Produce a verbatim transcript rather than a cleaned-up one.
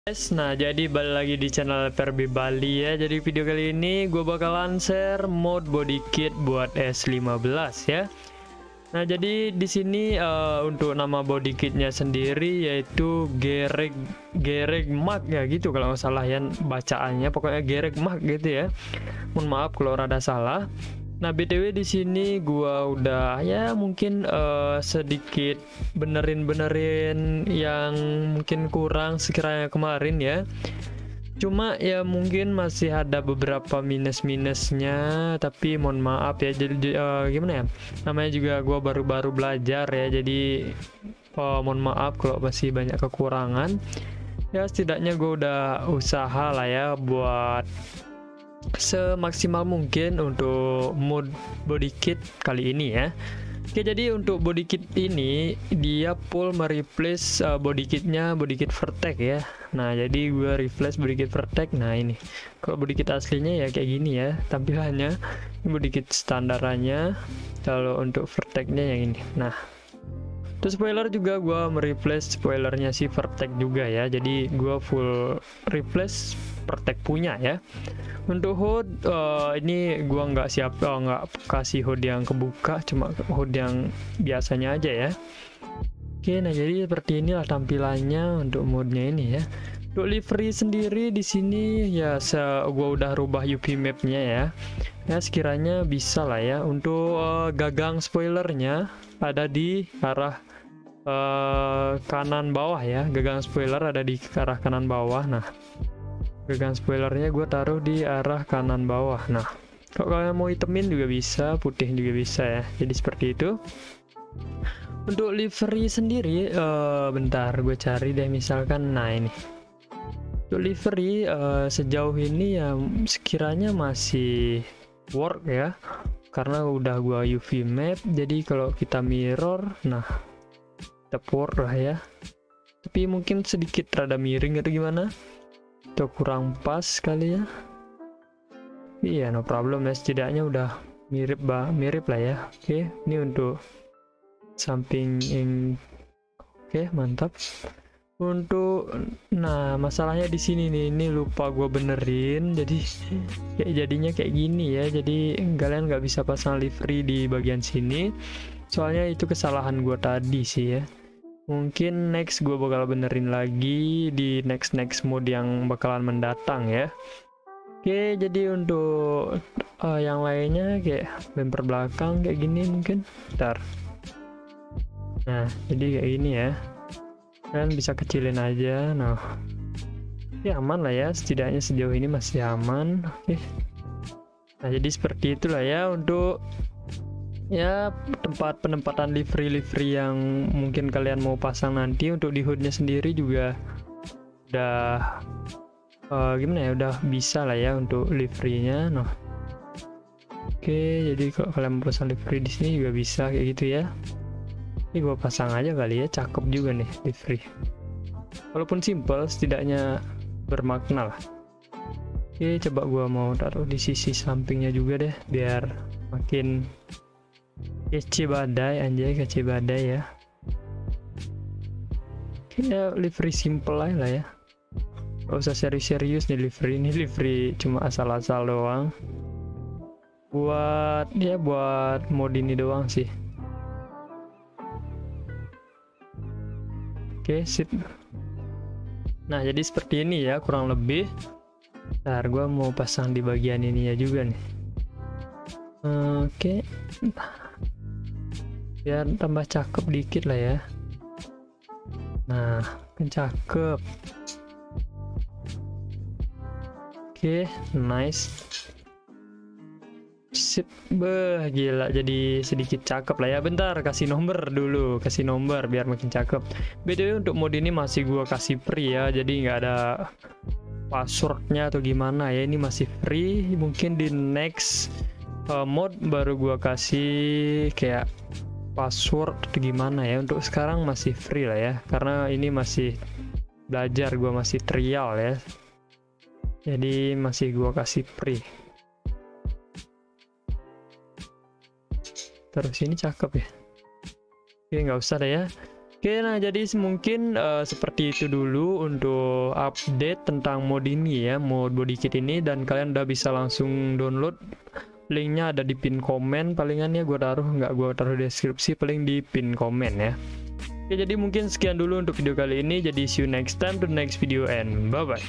Guys, nah jadi balik lagi di channel Ferby Bali ya. Jadi video kali ini gue bakalan share mod body kit buat S lima belas ya. Nah jadi di sini uh, untuk nama body kitnya sendiri yaitu Gereg Gereg Mag ya gitu kalau nggak salah ya bacaannya, pokoknya Gereg Mag gitu ya. Mohon maaf kalau rada salah. Nah B T W di sini gua udah ya mungkin uh, sedikit benerin-benerin yang mungkin kurang sekiranya kemarin ya. Cuma ya mungkin masih ada beberapa minus-minusnya, tapi mohon maaf ya. Jadi uh, gimana ya? Namanya juga gua baru-baru belajar ya. Jadi uh, mohon maaf kalau masih banyak kekurangan. Ya setidaknya gua udah usaha lah ya buat semaksimal mungkin untuk mod body kit kali ini ya. Oke, jadi untuk body kit ini dia full mereplace uh, body kitnya body kit Vertec ya. Nah jadi gue replace body kit Vertec. Nah ini kalau body kit aslinya ya kayak gini ya tampilannya. Ini body kit standarannya. Kalau untuk Vertecnya yang ini. Nah terus spoiler juga gue mereplace spoilernya si Vertec juga ya. Jadi gue full replace Vertec punya ya. Untuk hood uh, ini gua nggak siap uh, nggak kasih hood yang kebuka, cuma hood yang biasanya aja ya. Oke, nah jadi seperti inilah tampilannya untuk modnya ini ya. Untuk livery sendiri di sini ya se gua udah rubah U V mapnya ya. Ya sekiranya bisa lah ya. Untuk uh, gagang spoilernya ada di arah uh, kanan bawah ya. Gagang spoiler ada di arah kanan bawah. Nah gagang spoilernya gue taruh di arah kanan bawah. Nah kalau kalian mau hitemin juga bisa, putih juga bisa ya. Jadi seperti itu. Untuk livery sendiri uh, bentar gue cari deh misalkan. Nah ini untuk livery uh, sejauh ini ya sekiranya masih work ya, karena udah gue U V map. Jadi kalau kita mirror, nah tetap work lah ya, tapi mungkin sedikit rada miring atau gimana atau kurang pas kali ya. Iya, no problem ya, setidaknya udah mirip bah mirip lah ya. Oke, ini untuk samping yang oke, mantap. Untuk nah masalahnya di sini nih, ini lupa gue benerin, jadi kayak jadinya kayak gini ya. Jadi kalian nggak bisa pasang livery di bagian sini, soalnya itu kesalahan gue tadi sih ya. Mungkin next gue bakal benerin lagi di next next mode yang bakalan mendatang ya. Oke, jadi untuk uh, yang lainnya kayak bumper belakang kayak gini mungkin. Bentar. Nah jadi kayak gini ya, kalian bisa kecilin aja. Nah ya aman lah ya, setidaknya sejauh ini masih aman. Oke, nah jadi seperti itulah ya untuk ya tempat penempatan livery-livery yang mungkin kalian mau pasang nanti. Untuk di hoodnya sendiri juga udah uh, gimana ya, udah bisa lah ya untuk liverynya. Nah oke, jadi kalau kalian mau pasang livery di sini juga bisa kayak gitu ya. Ini gua pasang aja kali ya, cakep juga nih livery, walaupun simple setidaknya bermakna lah. Oke, coba gua mau taruh di sisi sampingnya juga deh biar makin kece badai, anjay kece badai ya. Kayak livery simple aja lah ya, gak usah serius-serius nih livery. Ini livery cuma asal-asal doang buat ya buat mod ini doang sih. Oke, sip. Nah jadi seperti ini ya kurang lebih. Ntar gua mau pasang di bagian ininya juga nih. Oke, biar tambah cakep dikit lah ya. Nah kan cakep. Oke, nice, sip. Beh gila, jadi sedikit cakep lah ya. Bentar kasih nomor dulu, kasih nomor biar makin cakep. B T W untuk mode ini masih gua kasih free ya, jadi nggak ada passwordnya atau gimana ya. Ini masih free, mungkin di next uh, mod baru gua kasih kayak password atau gimana ya. Untuk sekarang masih free lah ya, karena ini masih belajar, gua masih trial ya, jadi masih gua kasih free. Terus ini cakep ya. Oke, nggak usah deh ya. Oke, nah jadi mungkin uh, seperti itu dulu untuk update tentang mod ini ya, mod bodykit ini, dan kalian udah bisa langsung download. Linknya ada di pin komen, palingan ya gue taruh, nggak gue taruh deskripsi, paling di pin komen ya. Oke, jadi mungkin sekian dulu untuk video kali ini, jadi see you next time to the next video and bye bye.